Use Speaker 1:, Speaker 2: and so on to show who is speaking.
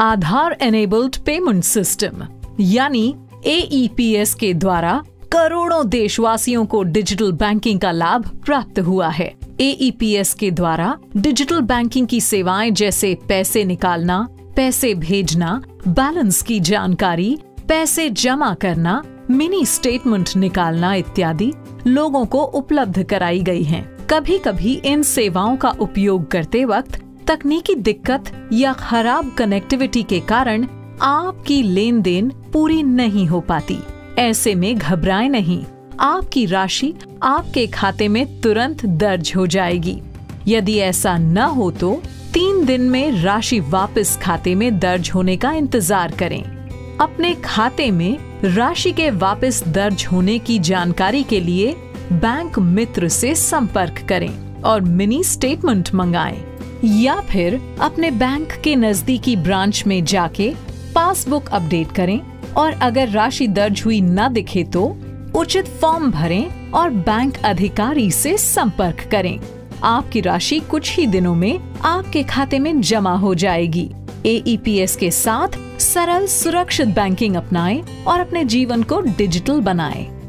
Speaker 1: आधार enabled payment system यानी AEPS के द्वारा करोड़ों देशवासियों को डिजिटल बैंकिंग का लाभ प्राप्त हुआ है। AEPS के द्वारा डिजिटल बैंकिंग की सेवाएं जैसे पैसे निकालना, पैसे भेजना, बैलेंस की जानकारी, पैसे जमा करना, मिनी स्टेटमेंट निकालना इत्यादि लोगों को उपलब्ध कराई गई हैं। कभी कभी इन सेवाओं का उपयोग करते वक्त तकनीकी दिक्कत या खराब कनेक्टिविटी के कारण आपकी लेन देन पूरी नहीं हो पाती। ऐसे में घबराएं नहीं, आपकी राशि आपके खाते में तुरंत दर्ज हो जाएगी। यदि ऐसा न हो तो 3 दिन में राशि वापस खाते में दर्ज होने का इंतजार करें। अपने खाते में राशि के वापस दर्ज होने की जानकारी के लिए बैंक मित्र से संपर्क करें और मिनी स्टेटमेंट मंगाएं, या फिर अपने बैंक के नजदीकी ब्रांच में जाके पासबुक अपडेट करें और अगर राशि दर्ज हुई न दिखे तो उचित फॉर्म भरें और बैंक अधिकारी से संपर्क करें। आपकी राशि कुछ ही दिनों में आपके खाते में जमा हो जाएगी। AEPS के साथ सरल सुरक्षित बैंकिंग अपनाएं और अपने जीवन को डिजिटल बनाएं।